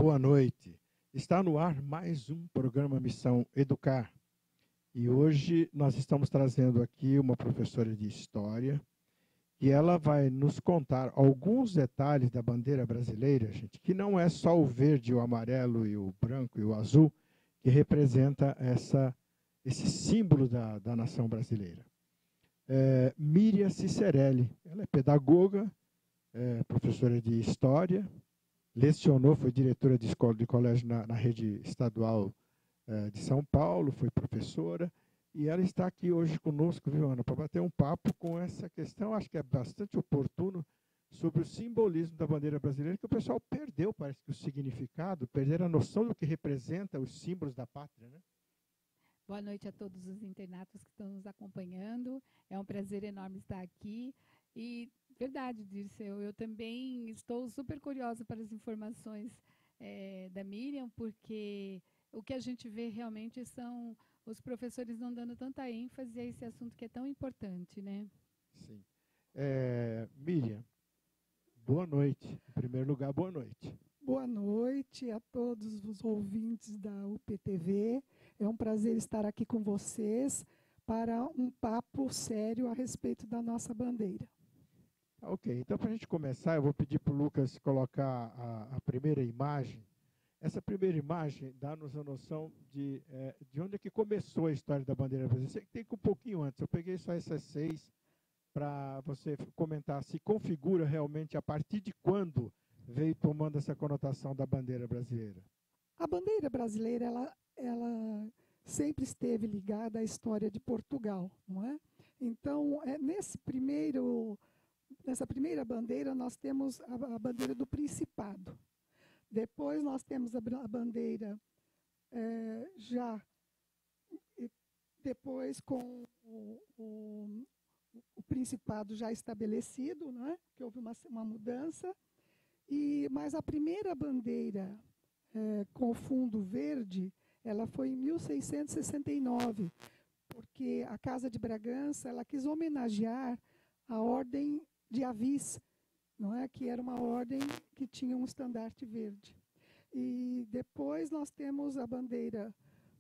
boa noite. Está no ar mais um programa Missão Educar. E hoje nós estamos trazendo aqui uma professora de História e ela vai nos contar alguns detalhes da bandeira brasileira, gente, que não é só o verde, o amarelo e o branco e o azul que representa esse símbolo da nação brasileira. Miriam Cicerelli, ela é pedagoga, professora de História, lecionou, foi diretora de escola de colégio na rede estadual de São Paulo, foi professora, e ela está aqui hoje conosco, viu, Ana, para bater um papo com essa questão, acho que é bastante oportuno, sobre o simbolismo da bandeira brasileira, que o pessoal perdeu, parece que o significado, perderam a noção do que representa os símbolos da pátria, né? Boa noite a todos os internautas que estão nos acompanhando. É um prazer enorme estar aqui. E, verdade, Dirceu, eu também estou super curiosa para as informações da Miriam, porque o que a gente vê realmente são os professores não dando tanta ênfase a esse assunto que é tão importante, né? Sim. Miriam, boa noite. Em primeiro lugar, boa noite. Boa noite a todos os ouvintes da UPTV. É um prazer estar aqui com vocês para um papo sério a respeito da nossa bandeira. Ok, então para a gente começar, eu vou pedir para o Lucas colocar a primeira imagem. Essa primeira imagem dá-nos a noção de onde é que começou a história da bandeira brasileira. Você tem que um pouquinho antes, eu peguei só essas 6 para você comentar se configura realmente a partir de quando veio tomando essa conotação da bandeira brasileira. A bandeira brasileira, ela sempre esteve ligada à história de Portugal, não é? Então, nessa primeira bandeira, nós temos a bandeira do Principado. Depois, nós temos a bandeira depois com o Principado já estabelecido, né? Que houve uma mudança. Mas a primeira bandeira com fundo verde, ela foi em 1669, porque a Casa de Bragança ela quis homenagear a Ordem de Avis, não é? Que era uma ordem que tinha um estandarte verde. E depois nós temos a bandeira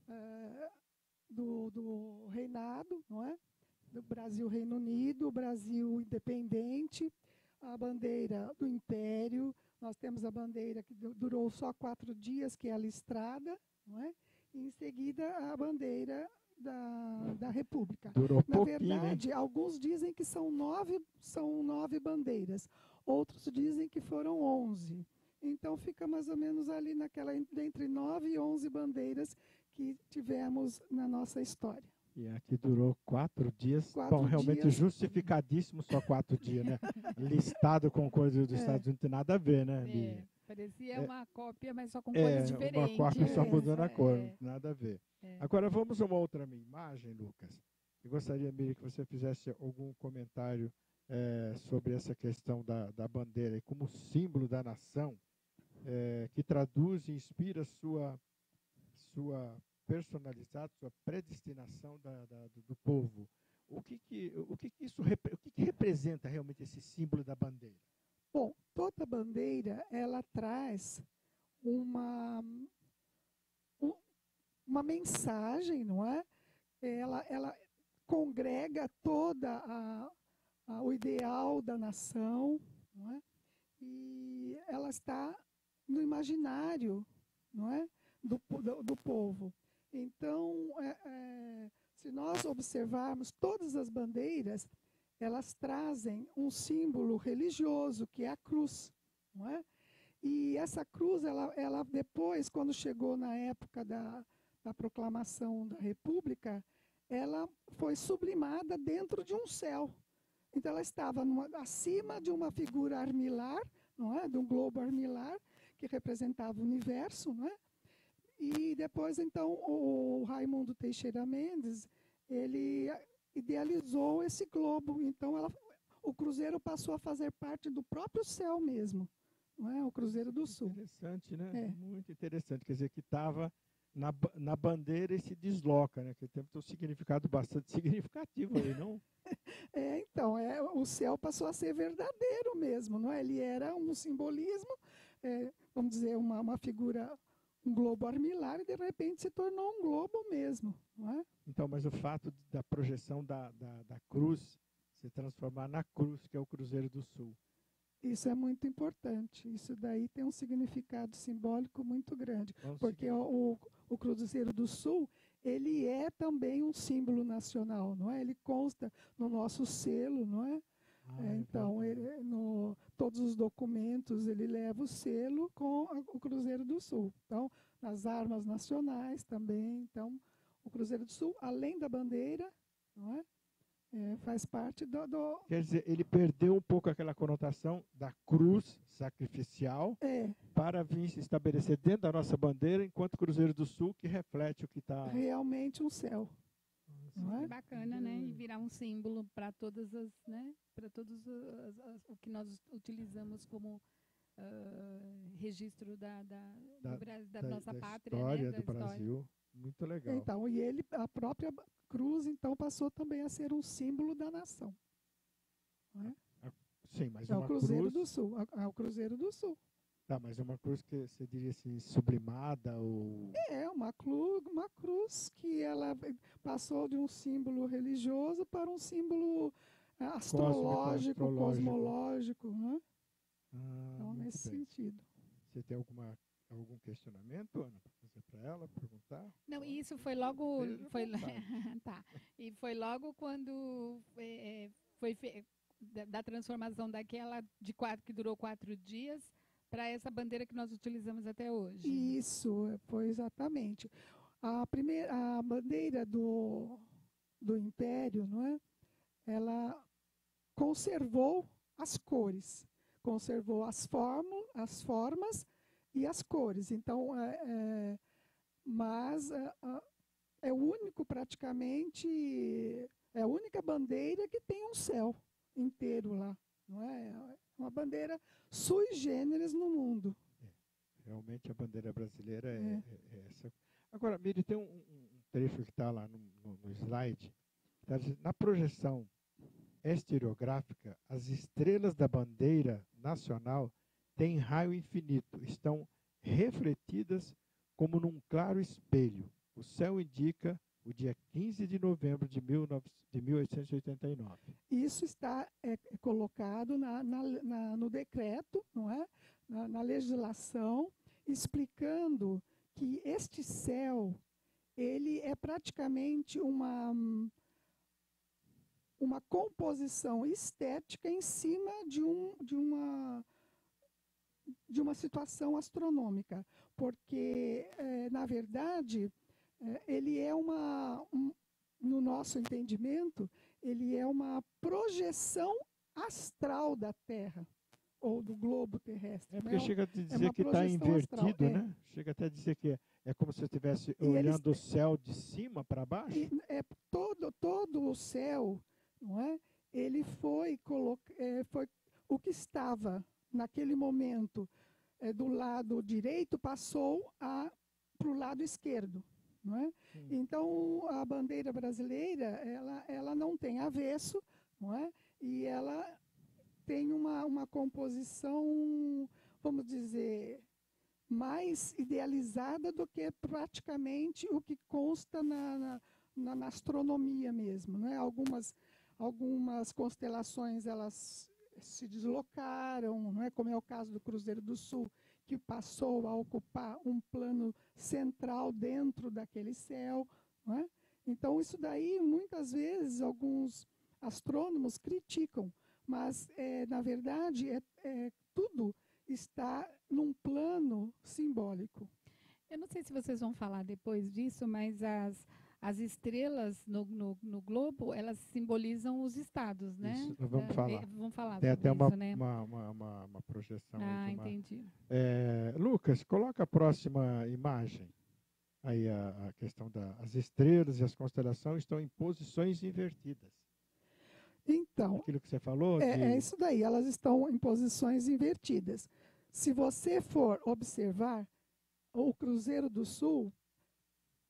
do reinado, não é? Do Brasil Reino Unido, Brasil independente, a bandeira do Império, nós temos a bandeira que durou só 4 dias, que é a listrada, não é? E em seguida a bandeira da República. Durou Na pouquinho, verdade, né? alguns dizem que são 9 bandeiras, outros dizem que foram 11. Então fica mais ou menos ali entre 9 e 11 bandeiras que tivemos na nossa história. E aqui durou 4 dias. 4 Bom, realmente dias. Justificadíssimo só 4 dias, né? Listado com coisas dos Estados Unidos, não tem nada a ver, né, Miriam? Parecia uma cópia, mas só com cores diferentes. Uma cópia só mudando a cor, nada a ver. Agora vamos a uma outra imagem, Lucas. Eu gostaria, Miriam, que você fizesse algum comentário sobre essa questão da bandeira como símbolo da nação, que traduz e inspira sua personalizado, sua predestinação do povo. O que representa realmente esse símbolo da bandeira? Bom, toda bandeira ela traz uma mensagem, não é? Ela congrega toda o ideal da nação, não é? E ela está no imaginário, não é? Do povo. Então, se nós observarmos todas as bandeiras, elas trazem um símbolo religioso, que é a cruz, não é? E essa cruz, ela depois, quando chegou na época da proclamação da República, ela foi sublimada dentro de um céu. Então, ela estava acima de uma figura armilar, não é? De um globo armilar, que representava o universo, não é? E depois, então, o Raimundo Teixeira Mendes, ele idealizou esse globo. Então, o cruzeiro passou a fazer parte do próprio céu mesmo, não é? O Cruzeiro do Sul. Interessante, né? Muito interessante. Quer dizer, que estava na bandeira e se desloca, né? Que tem um significado bastante significativo aí, não? Então, o céu passou a ser verdadeiro mesmo, não é? Ele era um simbolismo vamos dizer, uma figura, um globo armilar, e de repente se tornou um globo mesmo, não é? Então, mas o fato da projeção da cruz se transformar na cruz, que é o Cruzeiro do Sul. Isso é muito importante. Isso daí tem um significado simbólico muito grande. Porque o Cruzeiro do Sul, ele é também um símbolo nacional, não é? Ele consta no nosso selo, não é? Então, todos os documentos, ele leva o selo com o Cruzeiro do Sul. Então, nas armas nacionais também. Então, o Cruzeiro do Sul, além da bandeira, não é? Faz parte do... Quer dizer, ele perdeu um pouco aquela conotação da cruz sacrificial para vir se estabelecer dentro da nossa bandeira, enquanto Cruzeiro do Sul, que reflete o que está... Realmente um céu. Não é? Bacana, né? E virar um símbolo para todas as, né? Para todos o que nós utilizamos como registro da nossa pátria, história, né? do Brasil. Muito legal. Então, e a própria cruz, então, passou também a ser um símbolo da nação. Não é? Sim, mas o Cruzeiro do Sul. O Cruzeiro do Sul. Tá, mas é uma cruz que você diria assim, sublimada ou... Uma cruz que ela passou de um símbolo religioso para um símbolo astrológico, cosmológico, né? Então, nesse sentido. Você tem algum questionamento, Ana, para fazer para ela, perguntar? Não, isso foi logo... Tá. E foi logo quando foi da transformação daquela que durou 4 dias para essa bandeira que nós utilizamos até hoje. Isso, foi exatamente. A bandeira do Império, não é? Ela conservou as cores, conservou as formas e as cores. Então, mas é o único, praticamente, é a única bandeira que tem um céu inteiro lá, não é? Uma bandeira sui generis no mundo. Realmente a bandeira brasileira é essa. Agora, Miri, tem um trecho que está lá no slide. Tá dizendo, na projeção estereográfica, as estrelas da bandeira nacional têm raio infinito, estão refletidas como num claro espelho. O céu indica o dia 15 de novembro de 1889. Isso está colocado no decreto, não é? Na legislação, explicando que este céu ele é praticamente uma composição estética em cima de uma situação astronômica, porque, na verdade, ele é no nosso entendimento, ele é uma projeção astral da Terra, ou do globo terrestre. Porque chega a dizer que está invertido, né? Chega até a dizer que é como se você estivesse olhando o céu de cima para baixo. Todo o céu, não é? Ele foi o que estava naquele momento do lado direito passou para o lado esquerdo. Não é? Então, a bandeira brasileira, ela não tem avesso, não é? E ela tem uma composição, vamos dizer, mais idealizada do que praticamente o que consta na astronomia mesmo. Não é? Algumas constelações, elas se deslocaram, não é? Como é o caso do Cruzeiro do Sul, que passou a ocupar um plano central dentro daquele céu. Não é? Então, isso daí, muitas vezes, alguns astrônomos criticam, mas, na verdade, tudo está num plano simbólico. Eu não sei se vocês vão falar depois disso, mas as estrelas no globo, elas simbolizam os estados, né? Isso, vamos falar. Vamos falar tem sobre até isso, né? uma projeção. Entendi. Lucas, coloca a próxima imagem. Aí a questão das estrelas e as constelações estão em posições invertidas. Então, aquilo que você falou? É isso daí, elas estão em posições invertidas. Se você for observar, o Cruzeiro do Sul,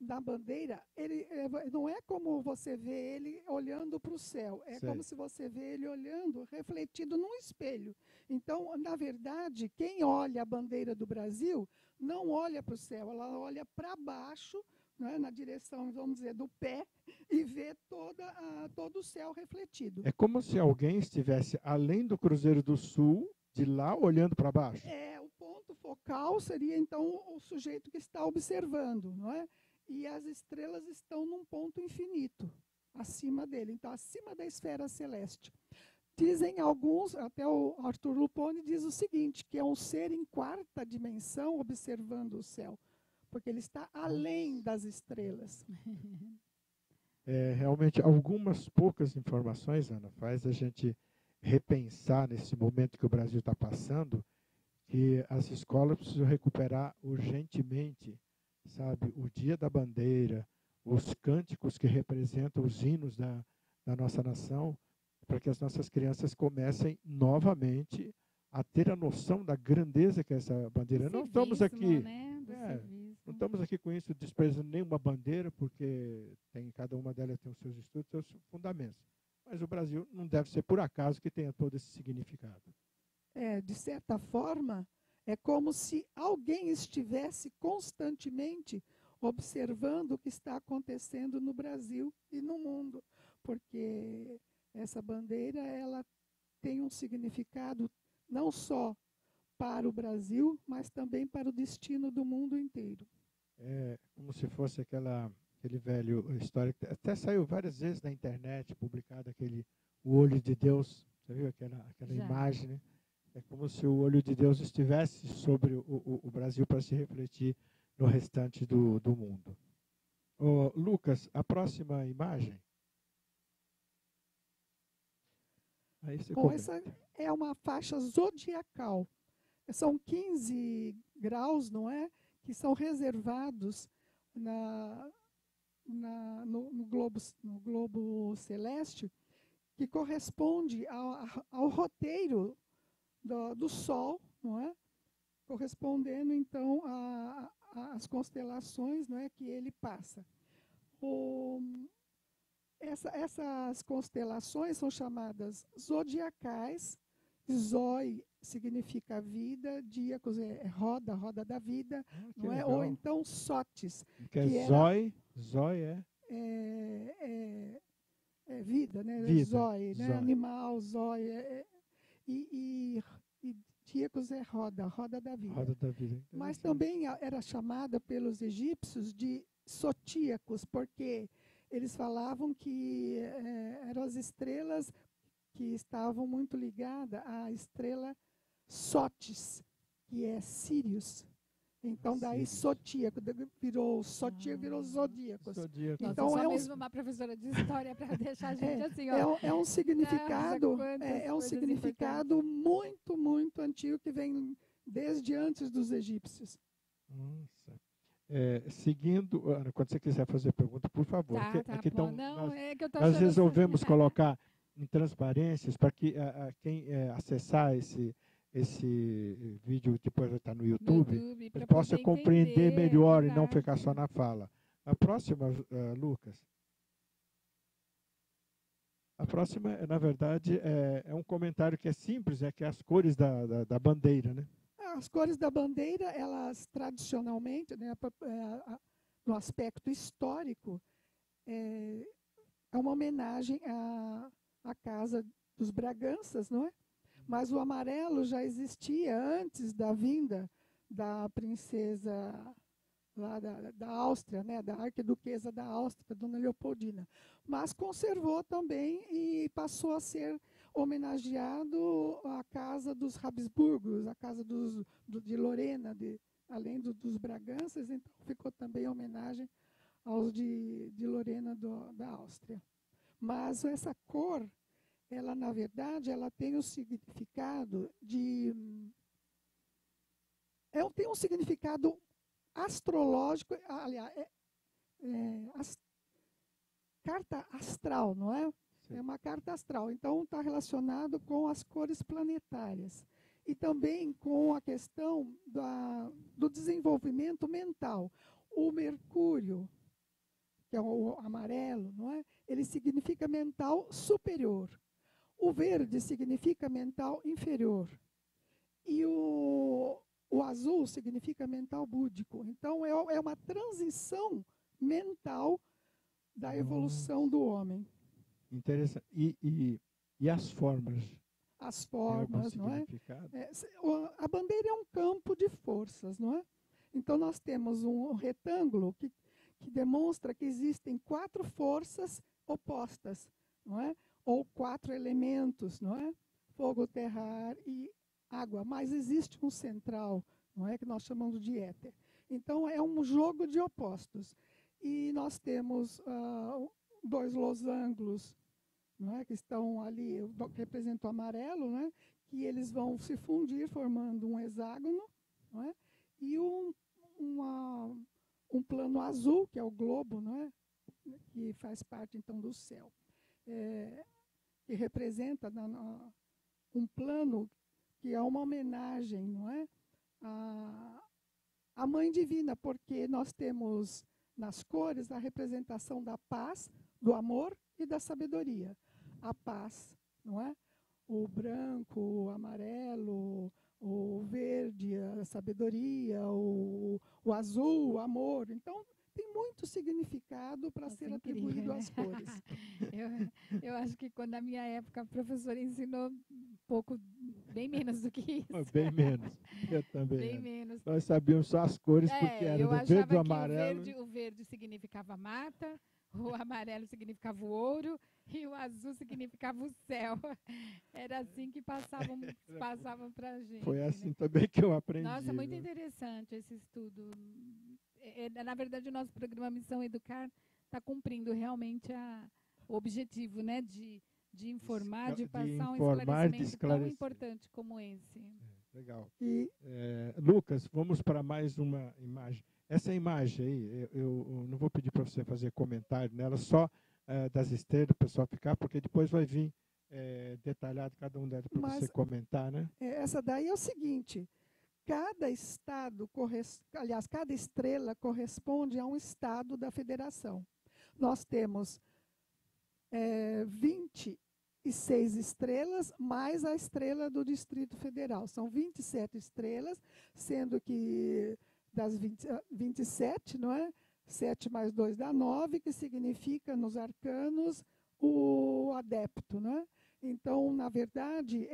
na bandeira, ele não é como você vê ele olhando para o céu, é Sei. como se você vê ele olhando, refletido num espelho. Então, na verdade, quem olha a bandeira do Brasil não olha para o céu, ela olha para baixo, né, na direção, vamos dizer, do pé, e vê todo o céu refletido. É como se alguém estivesse além do Cruzeiro do Sul, de lá olhando para baixo. O ponto focal seria, então, o sujeito que está observando, não é? E as estrelas estão num ponto infinito, acima dele, então, acima da esfera celeste. Dizem alguns, até o Arthur Lupone diz o seguinte, que é um ser em quarta dimensão observando o céu, porque ele está além das estrelas. Realmente, algumas poucas informações, Ana, faz a gente repensar nesse momento que o Brasil está passando, que as escolas precisam recuperar urgentemente, sabe, o Dia da Bandeira, os cânticos que representam os hinos da nossa nação, para que as nossas crianças comecem novamente a ter a noção da grandeza que é essa bandeira. Não estamos aqui, né? não estamos aqui com isso desprezando nenhuma bandeira, porque cada uma delas tem os seus estudos, seus fundamentos. Mas o Brasil não deve ser por acaso que tenha todo esse significado. De certa forma, é como se alguém estivesse constantemente observando o que está acontecendo no Brasil e no mundo, porque essa bandeira ela tem um significado não só para o Brasil, mas também para o destino do mundo inteiro. É como se fosse aquele velho história que até saiu várias vezes na internet, publicado o olho de Deus. Você viu aquela imagem, né? É como se o olho de Deus estivesse sobre o Brasil para se refletir no restante do mundo. Lucas, a próxima imagem. Aí você Bom, essa é uma faixa zodiacal. São 15 graus, não é? Que são reservados no globo celeste, que corresponde ao roteiro do Sol, não é? Correspondendo, então, às constelações, não é, que ele passa. Essas constelações são chamadas zodiacais. Zói significa vida, díacos é roda da vida, não é? Ou então Sotes. Que é Zói é vida, né? Vida, Zói, né? Animal, zói. E díacos é roda da vida. Roda da vida. Mas também era chamada pelos egípcios de sotíacos, porque eles falavam que eram as estrelas que estavam muito ligadas à estrela Sotis, que é Sírios. Então, daí Sotíaco, virou Sotíaco, virou Zodíacos. Então, só mesmo uma professora de história para deixar a gente assim, ó. É um significado muito, muito antigo, que vem desde antes dos egípcios. Nossa. Seguindo, Ana, quando você quiser fazer pergunta, por favor. Nós resolvemos colocar em transparências para que quem acessar esse vídeo depois vai estar no YouTube ele possa compreender melhor e não ficar só na fala. A próxima, Lucas. A próxima, na verdade, é um comentário que é simples, que é as cores da bandeira, né? As cores da bandeira, elas tradicionalmente, né, no aspecto histórico, é uma homenagem à casa dos Braganças, não é? Mas o amarelo já existia antes da vinda da princesa lá da Áustria, né, da arquiduquesa da Áustria, Dona Leopoldina. Mas conservou também e passou a ser homenageado a casa dos Habsburgos, a casa de Lorena, além dos Braganças, então ficou também homenagem aos de Lorena da Áustria. Mas essa cor, ela, na verdade, ela tem o significado tem um significado astrológico, aliás, carta astral, não é? Sim. É uma carta astral. Então, está relacionado com as cores planetárias. E também com a questão do desenvolvimento mental. O Mercúrio, que é o amarelo, não é? Ele significa mental superior. O verde significa mental inferior. E o azul significa mental búdico. Então, é uma transição mental da evolução do homem. Interessante. E as formas? As Tem algum formas, não é? significado? A bandeira é um campo de forças, não é? Então, nós temos um retângulo que demonstra que existem 4 forças opostas, não é? Ou 4 elementos, não é? Fogo, terra, ar e água. Mas existe um central, não é? Que nós chamamos de éter. Então, é um jogo de opostos. E nós temos 2 losangos, não é? Que estão ali, que representam o amarelo, né? Que eles vão se fundir formando um hexágono, não é? E um plano azul, que é o globo, não é? Que faz parte, então, do céu. Que representa um plano que é uma homenagem, não é? À Mãe Divina, porque nós temos nas cores a representação da paz, do amor e da sabedoria. A paz, não é? O branco, o amarelo, o verde, a sabedoria, o azul, o amor. Então, tem muito significado para ser atribuído às cores. Eu acho que quando na minha época a professora ensinou pouco, bem menos do que isso. Bem menos. Eu também. Bem menos. Nós sabíamos só as cores, porque era do verde, do amarelo. O verde significava mata, o amarelo significava o ouro e o azul significava o céu. Era assim que passavam para a gente. Foi assim, né? Também que eu aprendi. Nossa, muito interessante esse estudo. Na verdade, o nosso programa Missão Educar está cumprindo realmente o objetivo, né, de informar, de passar um esclarecimento tão importante como esse. Legal. Lucas, vamos para mais uma imagem. Essa imagem aí, eu não vou pedir para você fazer comentário nela, só das estrelas, o pessoal ficar, porque depois vai vir detalhado cada um delas para você comentar, né? Essa daí é o seguinte: cada estado, cada estrela corresponde a um estado da federação. Nós temos 26 estrelas, mais a estrela do Distrito Federal. São 27 estrelas, sendo que das 27, não é? 7 mais 2 dá 9, que significa, nos arcanos, o adepto, né? Então, na verdade,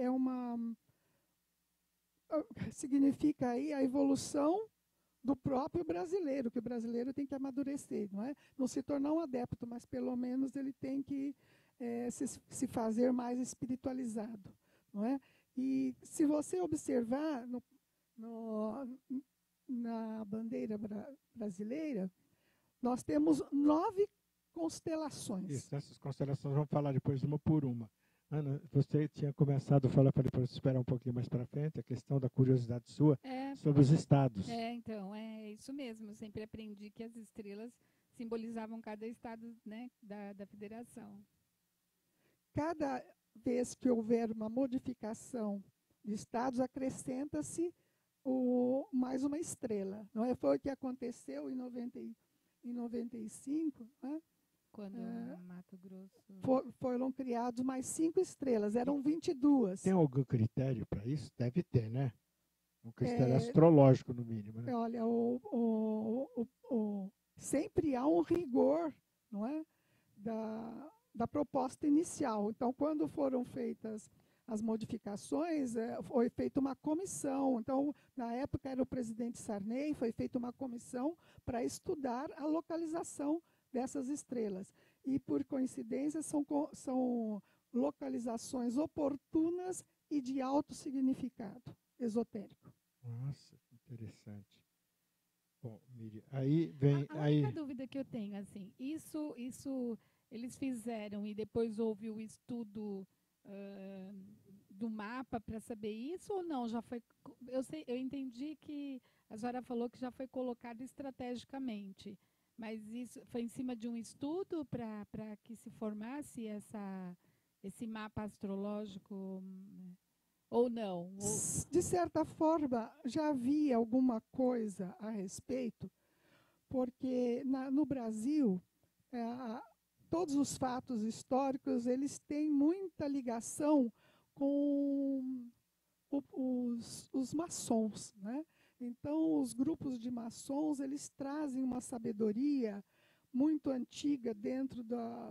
significa aí a evolução do próprio brasileiro, que o brasileiro tem que amadurecer, não é? Não se tornar um adepto, mas pelo menos ele tem que se fazer mais espiritualizado, não é? E se você observar na bandeira brasileira, nós temos 9 constelações. Isso, essas constelações vamos falar depois uma por uma. Ana, você tinha começado a falar, falei para você esperar um pouquinho mais para frente, a questão da curiosidade sua sobre os estados. Então, é isso mesmo. Eu sempre aprendi que as estrelas simbolizavam cada estado, né, da federação. Cada vez que houver uma modificação de estados, acrescenta-se mais uma estrela. Não é? Foi o que aconteceu em 95, né? Quando Mato Grosso... Foram criados mais 5 estrelas, eram 22. Tem algum critério para isso? Deve ter, né? Um critério astrológico, no mínimo. Né? Olha, sempre há um rigor, não é? Da proposta inicial. Então, quando foram feitas as modificações, foi feita uma comissão. Então, na época era o presidente Sarney, foi feita uma comissão para estudar a localização dessas estrelas. E, por coincidência, são localizações oportunas e de alto significado esotérico. Nossa, que interessante. Bom, Miriam, aí vem... A única dúvida que eu tenho, assim, isso eles fizeram e depois houve o estudo do mapa para saber isso ou não? Já foi, eu entendi que a senhora falou que já foi colocado estrategicamente. Mas isso foi em cima de um estudo para que se formasse esse mapa astrológico ou não? De certa forma, já havia alguma coisa a respeito, porque no Brasil todos os fatos históricos, eles têm muita ligação com os maçons, né? Então, os grupos de maçons, eles trazem uma sabedoria muito antiga dentro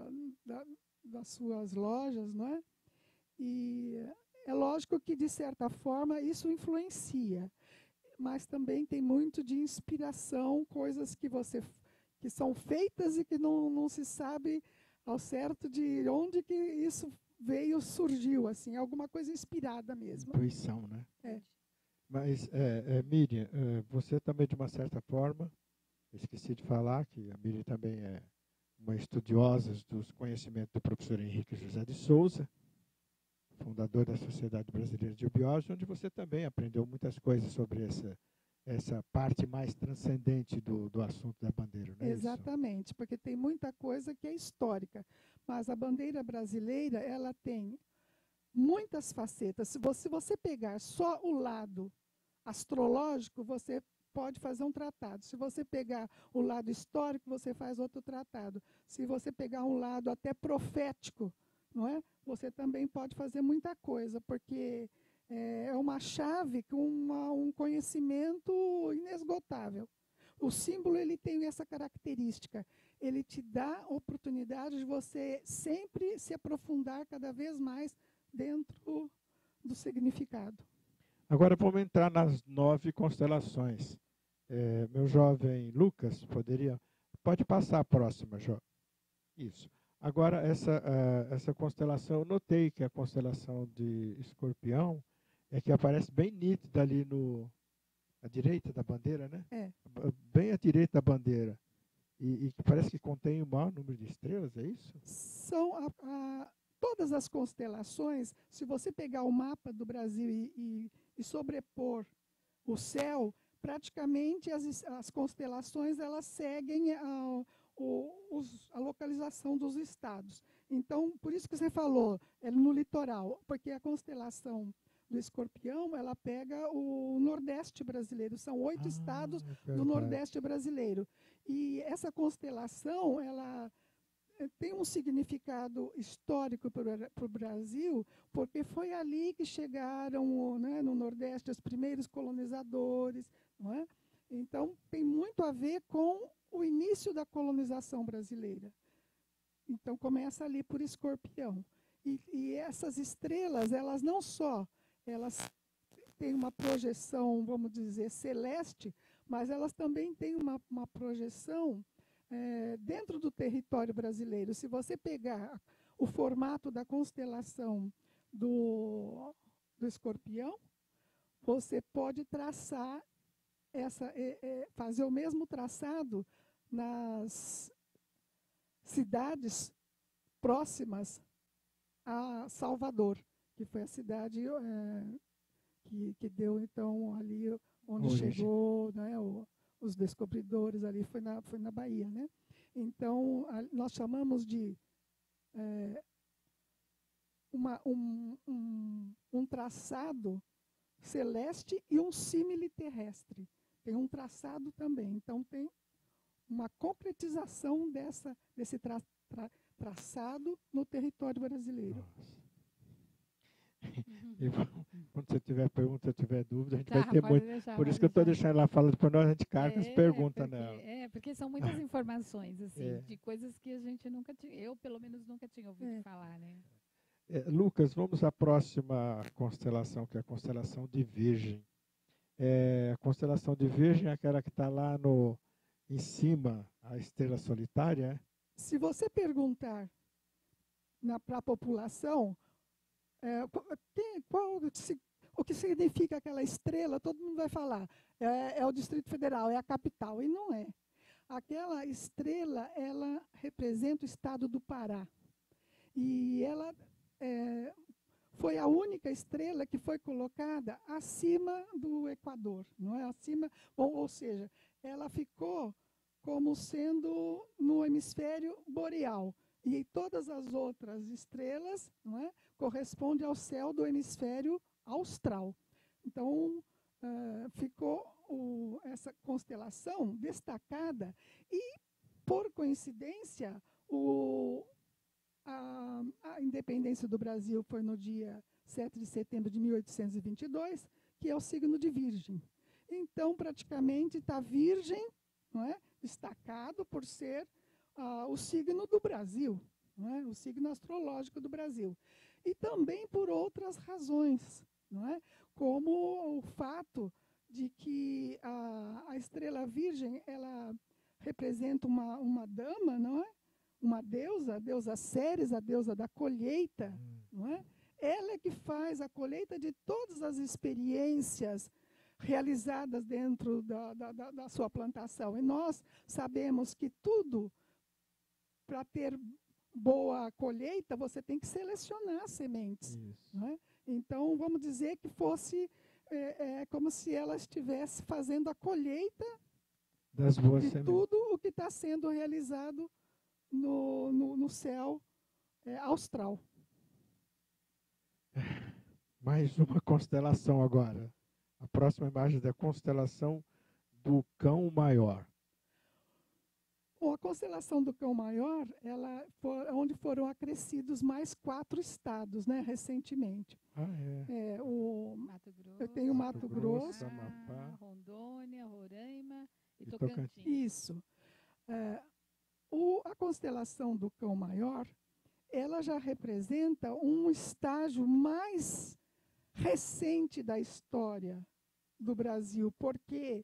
das suas lojas, não é? E é lógico que, de certa forma, isso influencia, mas também tem muito de inspiração, coisas que são feitas e que não se sabe ao certo de onde que isso surgiu, assim, alguma coisa inspirada mesmo. Intuição, né? É. Mas, Miriam, você também, de uma certa forma, esqueci de falar que a Miriam também é uma estudiosa dos conhecimentos do professor Henrique José de Souza, fundador da Sociedade Brasileira de Biologia, onde você também aprendeu muitas coisas sobre essa parte mais transcendente do assunto da bandeira, não é Exatamente, isso? porque tem muita coisa que é histórica, mas a bandeira brasileira, ela tem muitas facetas. Se você pegar só o lado astrológico, você pode fazer um tratado. Se você pegar o lado histórico, você faz outro tratado. Se você pegar um lado até profético, não é? Você também pode fazer muita coisa, porque é uma chave com um conhecimento inesgotável. O símbolo, ele tem essa característica. Ele te dá oportunidade de você sempre se aprofundar cada vez mais dentro do significado. Agora vamos entrar nas 9 constelações. Meu jovem Lucas, pode passar a próxima, Jó. Isso. Agora, essa constelação, eu notei que a constelação de Escorpião é que aparece bem nítida ali à direita da bandeira, né? É. Bem à direita da bandeira. E que parece que contém o maior número de estrelas, é isso? São todas as constelações, se você pegar o mapa do Brasil e sobrepor o céu, praticamente as constelações elas seguem a localização dos estados. Então, por isso que você falou, no litoral, porque a constelação do Escorpião, ela pega o Nordeste brasileiro, são 8 estados do Nordeste brasileiro. E essa constelação, ela tem um significado histórico para o Brasil, porque foi ali que chegaram, né, no Nordeste, os primeiros colonizadores, não é? Então, tem muito a ver com o início da colonização brasileira. Então, começa ali por Escorpião. E essas estrelas, elas não só elas têm uma projeção, vamos dizer, celeste, mas elas também têm uma projeção dentro do território brasileiro. Se você pegar o formato da constelação do Escorpião, você pode traçar fazer o mesmo traçado nas cidades próximas a Salvador, que foi a cidade que deu, então, ali onde chegou, né, os descobridores, ali foi na Bahia, né? Então, nós chamamos de um traçado celeste e um símile terrestre. Tem um traçado também. Então, tem uma concretização desse traçado no território brasileiro. E quando você tiver pergunta, tiver dúvida, a gente vai ter muito. Por isso que eu estou deixando ela falar, depois nós a gente carga as perguntas nela. Porque são muitas informações, assim, de coisas que a gente nunca tinha, eu pelo menos nunca tinha ouvido falar, né? Lucas, vamos à próxima constelação, que é a constelação de Virgem. A constelação de Virgem é aquela que está lá em cima, a estrela solitária. Se você perguntar para a população o que significa aquela estrela, todo mundo vai falar, é o Distrito Federal, é a capital, e não é. Aquela estrela, ela representa o estado do Pará. E ela foi a única estrela que foi colocada acima do Equador, não é? Acima, ou seja, ela ficou como sendo no hemisfério boreal. E todas as outras estrelas, não é, correspondem ao céu do hemisfério austral. Então, ficou essa constelação destacada e por coincidência, a independência do Brasil foi no dia 7 de setembro de 1822, que é o signo de Virgem. Então, praticamente, está Virgem, não é? Destacado por ser o signo do Brasil, não é? O signo astrológico do Brasil. E também por outras razões, não é? Como o fato de que a estrela Virgem, ela representa uma dama, não é? Uma deusa, a deusa Ceres, a deusa da colheita, não é? Ela é que faz a colheita de todas as experiências realizadas dentro da sua plantação. E nós sabemos que tudo, para ter boa colheita, você tem que selecionar as sementes. Não é? Então, vamos dizer que fosse como se ela estivesse fazendo a colheita das boas de sementes. tudo o que está sendo realizado no céu austral. Mais uma constelação agora. A próxima imagem é da constelação do Cão Maior. Bom, a constelação do Cão Maior, ela onde foram acrescidos mais 4 estados, né, recentemente. Mato Grosso, eu tenho Mato Grosso, Amapá, Rondônia, Roraima e Tocantins. Isso. A constelação do Cão Maior, ela já representa um estágio mais recente da história do Brasil, porque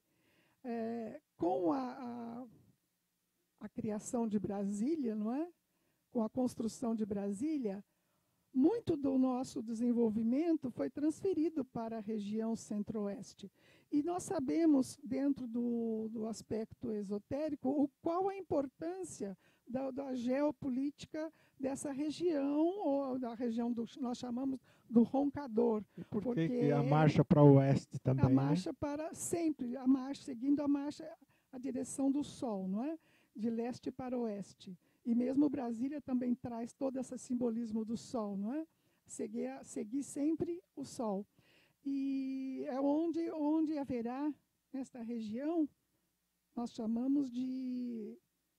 com a criação de Brasília, não é? Com a construção de Brasília, muito do nosso desenvolvimento foi transferido para a região centro-oeste. E nós sabemos, dentro do aspecto esotérico, qual a importância da geopolítica dessa região, ou da região nós chamamos do roncador. E por que a marcha para o oeste também? A marcha para sempre, seguindo a direção do sol, não é? De leste para oeste. E mesmo Brasília também traz todo esse simbolismo do sol, não é? Seguir sempre o sol. E é onde haverá, nesta região, nós chamamos de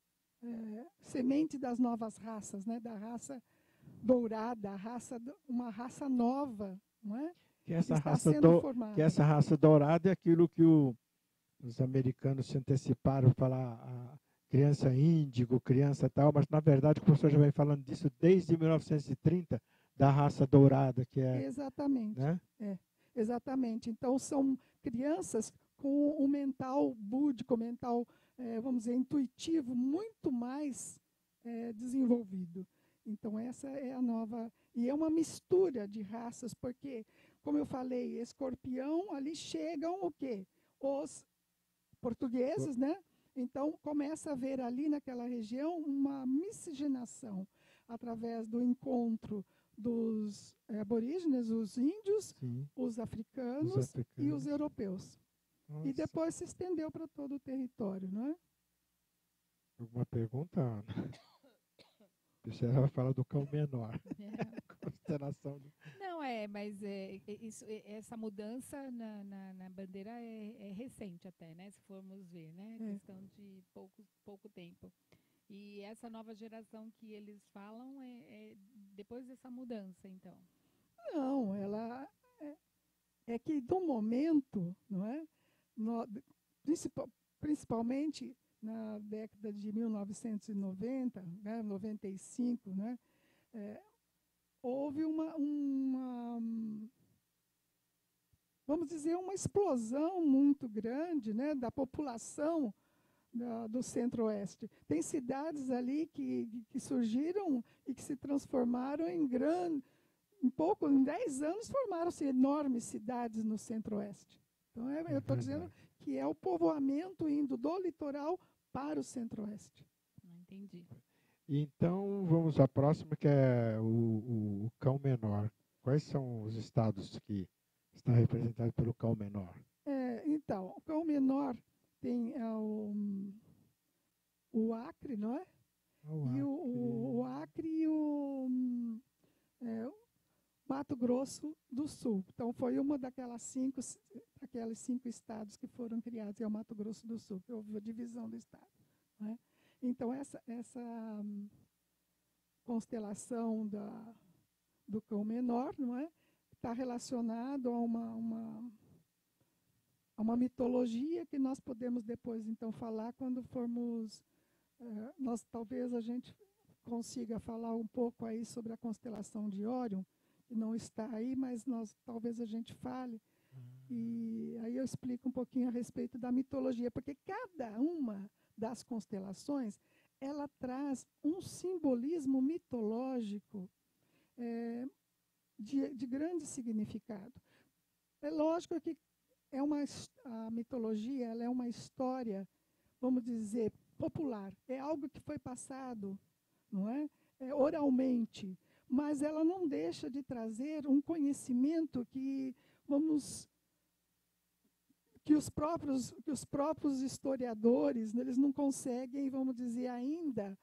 semente das novas raças, né? Da raça dourada, uma raça nova, não é? Que essa Formada. Raça dourada é aquilo que os americanos se anteciparam, falar criança índigo, criança tal, mas na verdade o professor já vem falando disso desde 1930, da raça dourada, que é... Exatamente. Né? Exatamente. Então, são crianças com um mental búdico, mental, vamos dizer, intuitivo, muito mais desenvolvido. Então, essa é a nova... E é uma mistura de raças, porque, como eu falei, escorpião, ali chegam o quê? Os portugueses, né? Então, começa a haver ali naquela região uma miscigenação através do encontro dos aborígenes, os índios, Sim. os africanos e os europeus. Nossa. E depois se estendeu para todo o território, não é? Alguma pergunta, Ana? Você vai falar do Cão Menor. Constelação. Não, mas essa mudança na bandeira é recente até, né? Se formos ver, né? Questão de pouco tempo. E essa nova geração que eles falam é depois dessa mudança, então? Não, ela é que do momento, não é? Principalmente na década de 1990, né, 95, né? Houve vamos dizer, uma explosão muito grande, né, da população do centro-oeste. Tem cidades ali que surgiram e que se transformaram em 10 anos, formaram-se enormes cidades no centro-oeste. Então, eu estou dizendo que é o povoamento indo do litoral para o centro-oeste. Entendi. Então, vamos à próxima, que é o Cão Menor. Quais são os estados que estão representados pelo Cão Menor? Então, o Cão Menor tem o Acre, não é? O Acre e o Mato Grosso do Sul. Então, foi uma daqueles 5 estados que foram criados, é o Mato Grosso do Sul, que houve a divisão do estado. Não é? Então, essa constelação do Cão Menor, não é? Está relacionado a uma mitologia que nós podemos depois, então, falar quando formos... talvez a gente consiga falar um pouco aí sobre a constelação de Órion, que não está aí, mas talvez a gente fale. E aí eu explico um pouquinho a respeito da mitologia, porque cada uma das constelações, ela traz um simbolismo mitológico de grande significado. É lógico que a mitologia ela é uma história, vamos dizer, popular. É algo que foi passado, não é? Oralmente, mas ela não deixa de trazer um conhecimento que os próprios historiadores, eles não conseguem, vamos dizer, ainda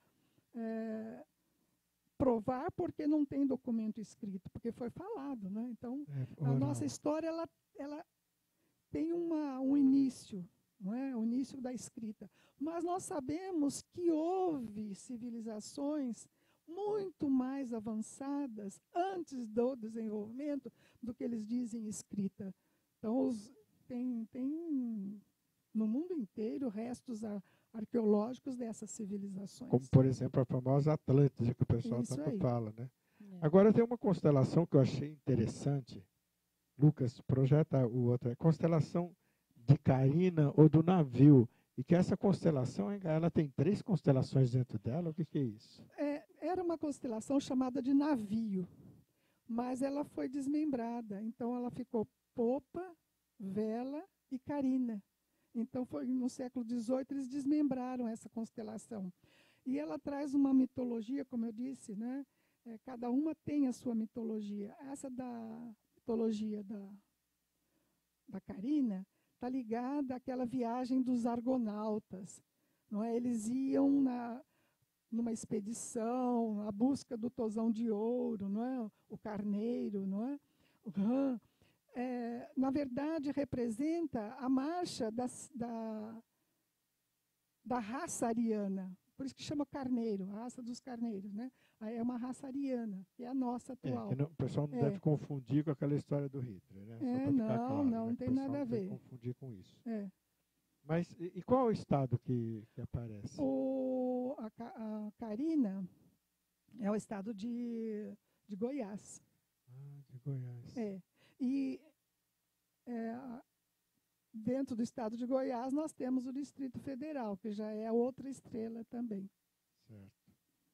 provar, porque não tem documento escrito, porque foi falado, né? Então, a nossa história ela tem um início, não é? O início da escrita. Mas nós sabemos que houve civilizações muito mais avançadas antes do desenvolvimento do que eles dizem escrita. Então, tem no mundo inteiro restos arqueológicos dessas civilizações. Como, por exemplo, a famosa Atlântida, que o pessoal tanto fala, né? Agora, tem uma constelação que eu achei interessante. Lucas, projeta o outro. É a constelação de Carina ou do navio. E que essa constelação, ela tem 3 constelações dentro dela. O que é isso? Era uma constelação chamada de navio, mas ela foi desmembrada. Então, ela ficou popa, vela e carina. Então, foi no século XVIII, eles desmembraram essa constelação. E ela traz uma mitologia, como eu disse, né? Cada uma tem a sua mitologia. Essa da mitologia da Carina está ligada àquela viagem dos argonautas. Não é? Eles iam numa expedição, à busca do tosão de ouro, não é? O carneiro, não é? O rã. Na verdade, representa a marcha da raça ariana. Por isso que chama carneiro, a raça dos carneiros, né? É uma raça ariana, que é a nossa atual. O pessoal não deve confundir com aquela história do Hitler, né? Não tem nada a ver. Não confundir com isso. Mas e qual é o estado que aparece? A Carina é o estado de Goiás. De Goiás. E dentro do estado de Goiás, nós temos o Distrito Federal, que já é outra estrela também. Certo.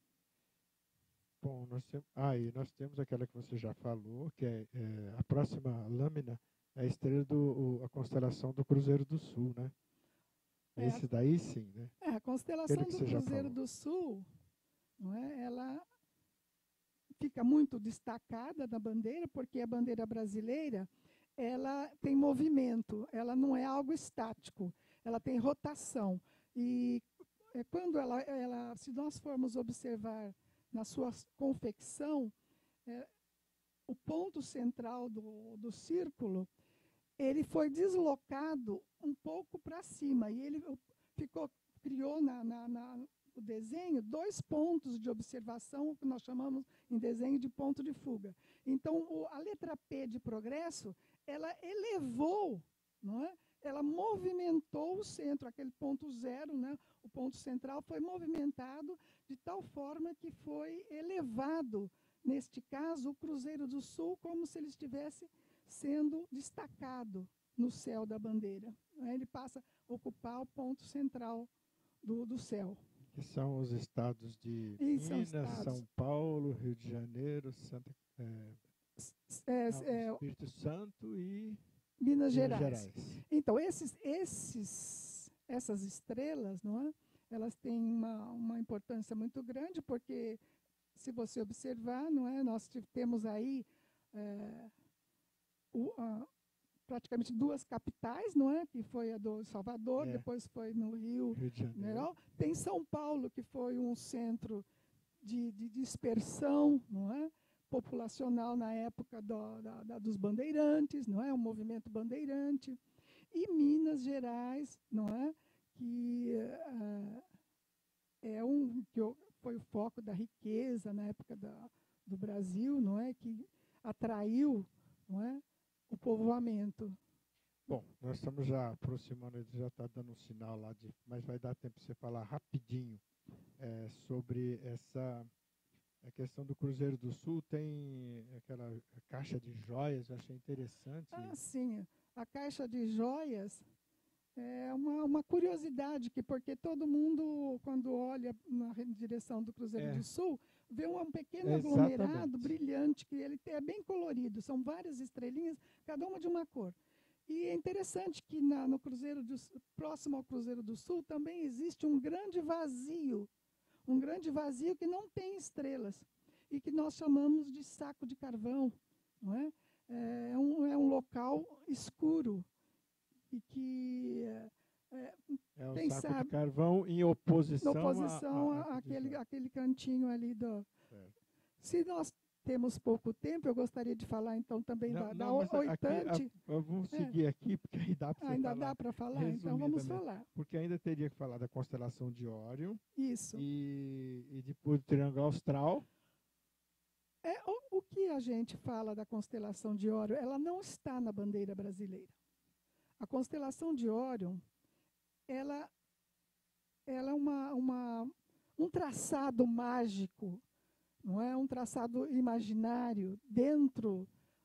Bom, nós temos aquela que você já falou, que é a próxima lâmina, é a estrela a constelação do Cruzeiro do Sul, né? Esse daí sim, né? A constelação do Cruzeiro do Sul, não é? Ela fica muito destacada da bandeira, porque a bandeira brasileira ela tem movimento, ela não é algo estático, ela tem rotação. E quando se nós formos observar na sua confecção, o ponto central do círculo, ele foi deslocado um pouco para cima, e ele criou no desenho 2 pontos de observação, que nós chamamos em desenho de ponto de fuga. Então, a letra P de progresso, ela elevou, não é? Ela movimentou o centro, aquele ponto 0, né? O ponto central foi movimentado de tal forma que foi elevado, neste caso, o Cruzeiro do Sul, como se ele estivesse sendo destacado no céu da bandeira. Ele passa a ocupar o ponto central do céu. Que são os estados de Minas, São Paulo, Rio de Janeiro, Espírito Santo e Minas Gerais. Então, essas estrelas, não é? Elas têm uma importância muito grande, porque, se você observar, não é? Nós temos aí praticamente 2 capitais, não é? Que foi a do Salvador, depois foi no Rio de Janeiro. Tem São Paulo, que foi um centro de dispersão, não é? Populacional na época dos bandeirantes, não é? O movimento bandeirante. E Minas Gerais, não é? Que foi o foco da riqueza na época do Brasil, não é? Que atraiu, não é? O povoamento. Bom, nós estamos já aproximando, ele já está dando um sinal lá, mas vai dar tempo para você falar rapidinho sobre a questão do Cruzeiro do Sul. Tem aquela caixa de joias, eu achei interessante. Ah, sim. A caixa de joias é uma curiosidade, porque todo mundo, quando olha na direção do Cruzeiro do Sul, vê um pequeno aglomerado brilhante, que ele é bem colorido. São várias estrelinhas, cada uma de uma cor. E é interessante que no próximo ao Cruzeiro do Sul também existe um grande vazio que não tem estrelas e que nós chamamos de saco de carvão, não é? É um local escuro e que um quem saco sabe, de carvão em oposição àquele cantinho ali do. Certo. Se nós temos pouco tempo, eu gostaria de falar então também da oitante. Vamos seguir aqui, porque aí dá para ainda dá para falar? Então vamos falar. Porque ainda teria que falar da constelação de Órion. Isso. E depois do Triângulo Austral. O que a gente fala da constelação de Órion, ela não está na bandeira brasileira. A constelação de Órion, ela é um traçado mágico, não é? Um traçado imaginário dentro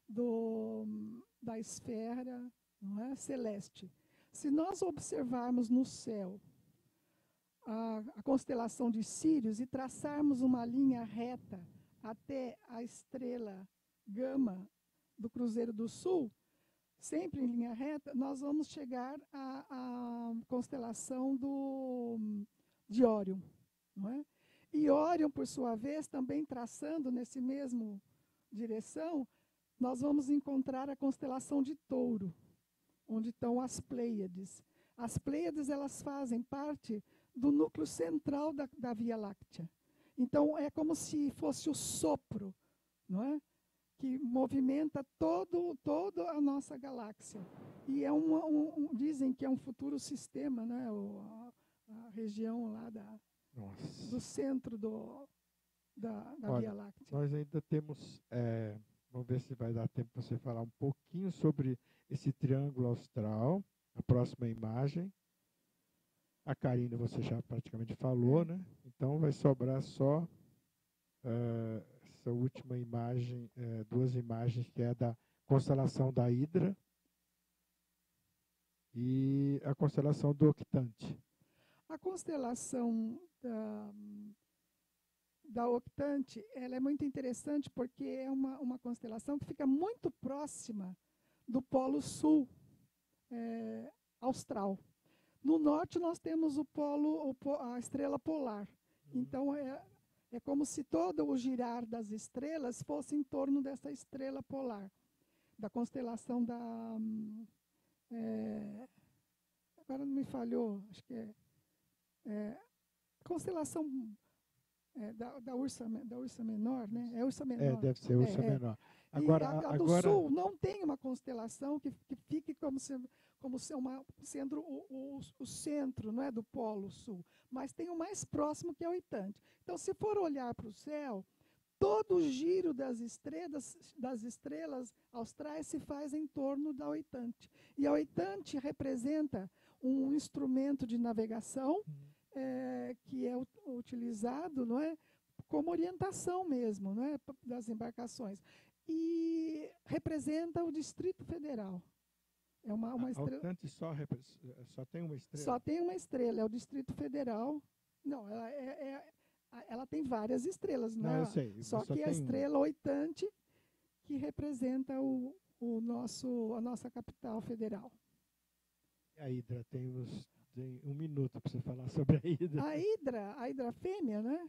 da esfera, não é? Celeste. Se nós observarmos no céu a constelação de Sírios e traçarmos uma linha reta até a estrela Gama do Cruzeiro do Sul, sempre em linha reta, nós vamos chegar à constelação de Órion, não é? E Órion, por sua vez, também traçando nesse mesmo direção, nós vamos encontrar a constelação de Touro, onde estão as Pleiades. As Pleiades, elas fazem parte do núcleo central da Via Láctea. Então, é como se fosse o sopro, não é? Que movimenta toda a nossa galáxia. E dizem que é um futuro sistema, né? A região lá do centro da Via Láctea. Nós ainda temos, vamos ver se vai dar tempo para você falar um pouquinho sobre esse triângulo austral, a próxima imagem. A Karina você já praticamente falou, né? Então vai sobrar só essa última imagem, duas imagens, que é da constelação da Hidra e a constelação do Octante. A constelação da Octante, ela é muito interessante porque é uma constelação que fica muito próxima do Polo Sul austral. No norte nós temos a estrela polar. Então é como se todo o girar das estrelas fosse em torno dessa estrela polar, da constelação agora não me falhou, acho que constelação da Ursa Menor, né? É Ursa Menor. Deve ser Ursa Menor. Agora, a do Sul não tem uma constelação que fique sendo o centro, não é, do Polo Sul, mas tem o mais próximo, que é o Oitante. Então, se for olhar para o céu, todo o giro das estrelas austrais se faz em torno da Oitante. E a Oitante representa um instrumento de navegação que é utilizado, não é, como orientação mesmo, não é, das embarcações. E representa o Distrito Federal. É uma estrela. Oitante só tem uma estrela? Só tem uma estrela, é o Distrito Federal. Não, ela tem várias estrelas, não é? Eu sei. Só que a estrela Oitante que representa a nossa capital federal. A Hidra, tem um minuto para você falar sobre a Hidra. A Hidra fêmea, né?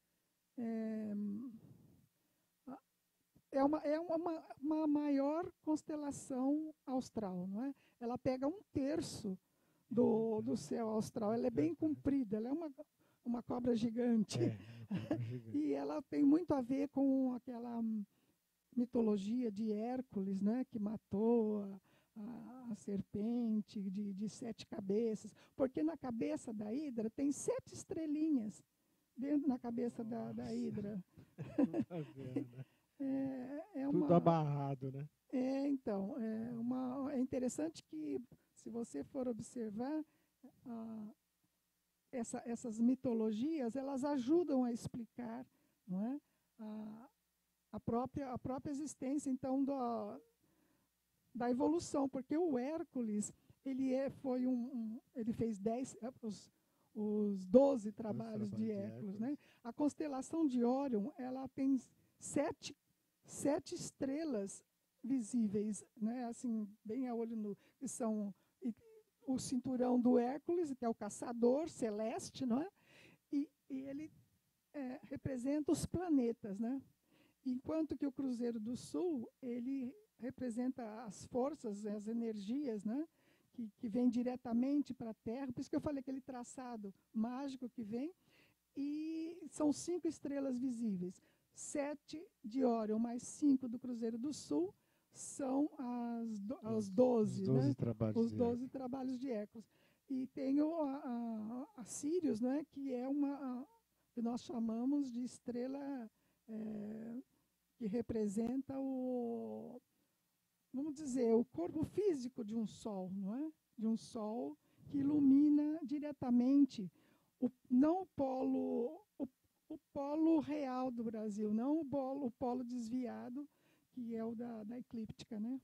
É uma maior constelação austral, não é? Ela pega 1/3 do céu austral. Ela é bem comprida, ela é uma cobra gigante. E ela tem muito a ver com aquela mitologia de Hércules, né, que matou a serpente de 7 cabeças. Porque na cabeça da Hidra tem 7 estrelinhas dentro na cabeça da Hidra. Tá vendo, né? Tudo amarrado, né? Então, é interessante que, se você for observar, essas mitologias, elas ajudam a explicar, não é? A própria existência, então, da evolução, porque o Hércules, ele fez os 12 trabalhos de Hércules, né? A constelação de Órion, ela tem sete estrelas visíveis, né? Assim, bem a olho nu, que são o cinturão do Hércules, que é o caçador celeste, não é? E ele representa os planetas, né? Enquanto que o Cruzeiro do Sul, ele representa as forças, as energias, né? Que vêm diretamente para a Terra. Por isso que eu falei aquele traçado mágico que vem. E são 5 estrelas visíveis. 7 de Órion mais 5 do Cruzeiro do Sul são os 12, né? Os 12 trabalhos de Hércules. E tem a Sírius, né? Que é que nós chamamos de estrela que representa vamos dizer, o corpo físico de um sol, não é? De um sol que ilumina diretamente não o polo real do Brasil, não o polo desviado, que é o da eclíptica, né?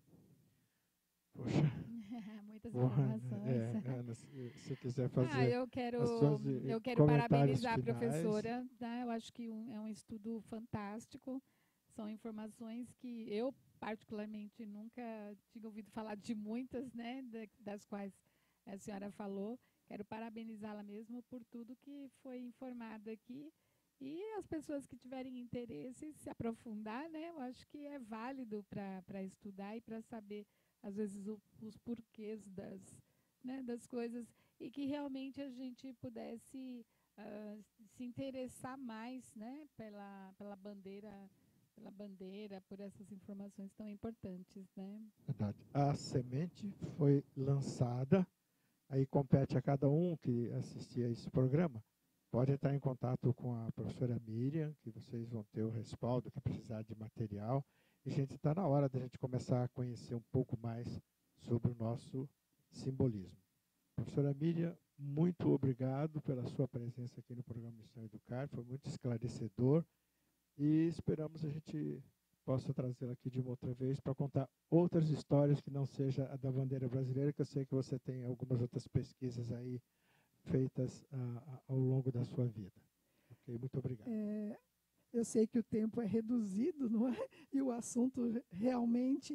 Poxa. Muitas informações. Ana, se quiser fazer. Eu quero parabenizar a professora. Tá? Eu acho que é um estudo fantástico. São informações que eu, particularmente, nunca tinha ouvido falar de muitas, né, das quais a senhora falou. Quero parabenizá-la mesmo por tudo que foi informado aqui. E as pessoas que tiverem interesse, se aprofundar, né, eu acho que é válido para estudar e para saber, às vezes, os porquês das coisas, e que realmente a gente pudesse se interessar mais, né, pela bandeira, por essas informações tão importantes, né? Verdade. A semente foi lançada, aí compete a cada um que assistir a esse programa. Pode entrar em contato com a professora Miriam, que vocês vão ter o respaldo, que precisar de material. E, gente, está na hora da gente começar a conhecer um pouco mais sobre o nosso simbolismo. Professora Miriam, muito obrigado pela sua presença aqui no programa Missão Educar. Foi muito esclarecedor. E esperamos a gente possa trazê-la aqui de uma outra vez para contar outras histórias que não seja a da bandeira brasileira, que eu sei que você tem algumas outras pesquisas aí feitas ao longo da sua vida. Ok, muito obrigado. Eu sei que o tempo é reduzido, não é? E o assunto realmente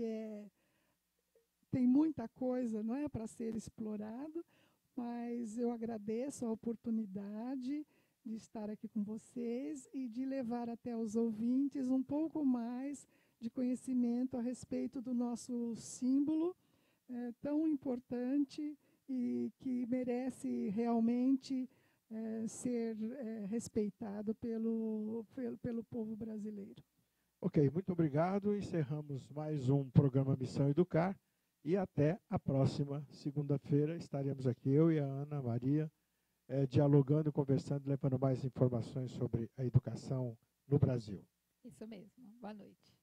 tem muita coisa, não é, para ser explorado, mas eu agradeço a oportunidade de estar aqui com vocês e de levar até os ouvintes um pouco mais de conhecimento a respeito do nosso símbolo tão importante e que merece realmente ser respeitado pelo povo brasileiro. Ok, muito obrigado. Encerramos mais um programa Missão Educar e até a próxima segunda-feira. Estaremos aqui, eu e a Ana Maria, dialogando, conversando, levando mais informações sobre a educação no Brasil. Isso mesmo. Boa noite.